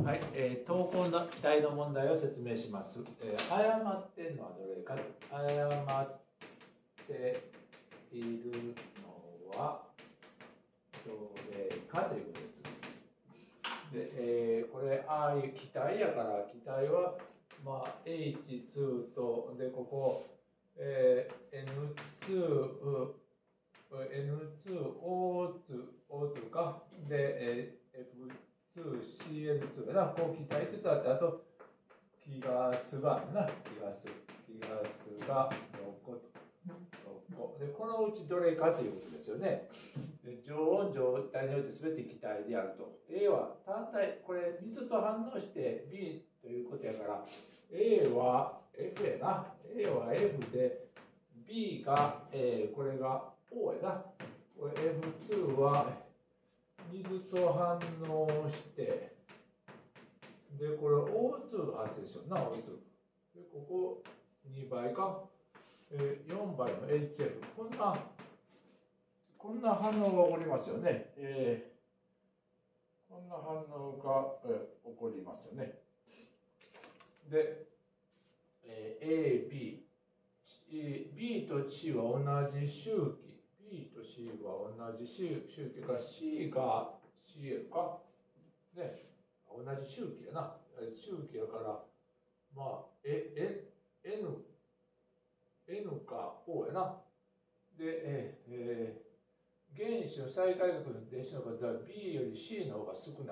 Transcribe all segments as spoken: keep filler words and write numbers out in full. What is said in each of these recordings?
はい、えー、投稿の題の問題を説明します。えー、誤っているのはどれか、誤っているのはどれかということです。で、えー、これ、ああいう気体やから、気体は、まあ、エイチツー と、で、ここ、えー、エヌツー、エヌツー、オーツー、オーツー か。で、えー、エフツー、シーエルツー やな。こう気体つつあって、あと、気ガスがな。気ガス。気ガスがろっこと。ろっこ。で、このうちどれかということですよね。で常温状態において全て気体であると。A は単体、これ水と反応して B ということやから、A は F やな。A は F で、B が、えー、これが O やな。これ エフツー は水と反応して、で、これ オーツー が発生しような、オーツー。で、ここにばいか、えー、よんばいの エイチエフ。こんな、こんな反応が起こりますよね。えー、こんな反応が、えー、起こりますよね。で、えー、A、B。B と C は同じ周期。B と C は同じ周期から C が シーエル か。ね。同じ周期やな。周期やから、まあ、え、え、N、N か O やな。で、えー、えー、原子の最外殻の電子の数は B より C の方が少ない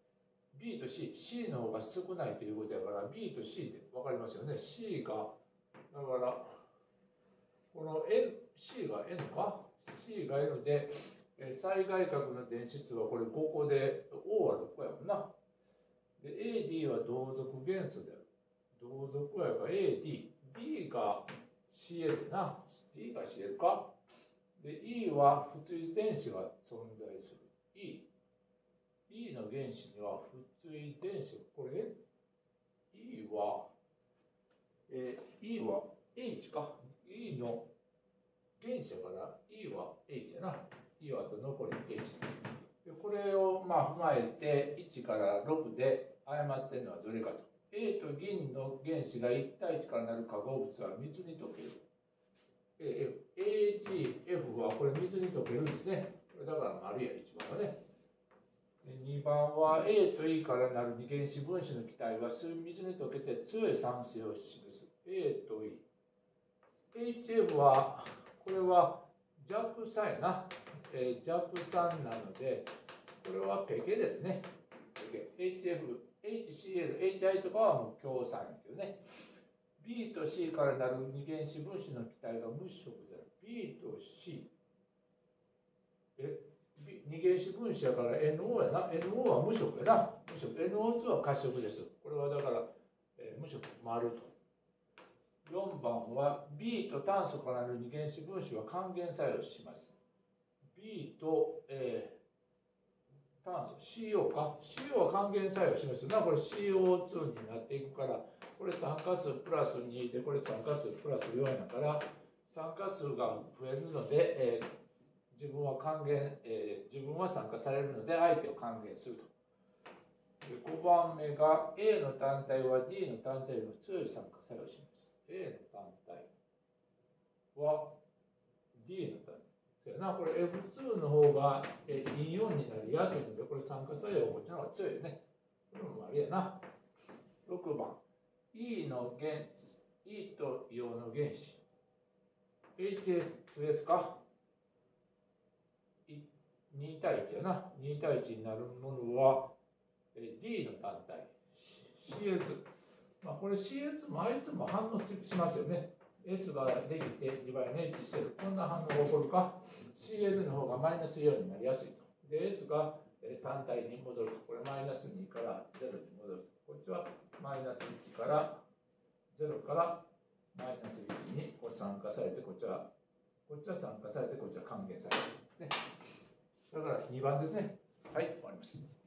。B と C、C の方が少ないということやから、B と C って分かりますよね。C が、だから、この N、C が N か ?C が N で、最外殻の電子数はこれごこで、O はろっこやもんな。で、エーディー は同族元素である。同族やから エーディー。D が シーエル な。D が シーエル か。で、E は不対電子が存在する。E。E の原子には不対電子。これ E は、えー、E は H か。E の原子やから E は H やな。E はあと残り H。でこれをまあ踏まえていちからろくで誤っているのはどれかと。A と銀の原子がいち対いちからなる化合物は水に溶ける。エージーエフ はこれ水に溶けるんですね。これだから丸やいちばんはね。にばんは A と E からなる二原子分子の気体は水に溶けて強い酸性を示す。A と E。エイチエフ は、これは弱酸やな。えー、弱酸なので、これはペケですね。ペケ。エイチエフ、エイチシーエル、エイチアイ とかはもう強酸やけどね。B と C からなる二原子分子の気体が無色である。B と C。え、二原子分子やから エヌオー やな。エヌオー は無色やな。無色。エヌオーツー は褐色です。これはだから、えー、無色、丸と。よんばんは B と炭素からなる二原子分子は還元作用します。B と、えー、炭素 シーオー か シーオー は還元作用を示すな。これ シーオーツー になっていくから、これ酸化数プラスにで、これ酸化数プラスよんやから、酸化数が増えるので、えー、自分は還元、えー、自分は酸化されるので相手を還元すると。でごばんめが A の単体は D の単体よりも強い酸化作用をします。A の単体は D の単体。そうやな、これ エフツー の方が陰イオンになりやすいので、これ酸化作用こっちの方が強いよね。これもあれやな。ろくばん。E の原、E と硫黄の原子。エイチエスエス か。に対いちやな。に対いちになるものは D の単体。シーエルツー。まあ、これ シーエルツー もあいつも反応しますよね。S ができてにばいの H してる。こんな反応が起こるか。シーエル の方がマイナスよんになりやすいと。で、S が単体に戻ると。これマイナスにからゼロに戻ると。こっちはマイナスいちからゼロからマイナスいちにこう酸化されて、こっちは、こっちは酸化されて、こっちは還元される。ね。だからにばんですね。はい、終わります。